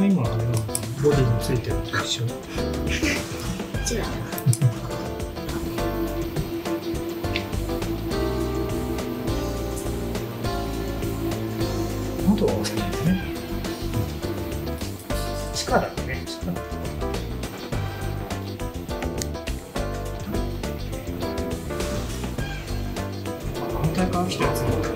の今あれなのかな、ボディについてるのと一緒。 違う。 あとはね、力だね、力。反対から来たやつも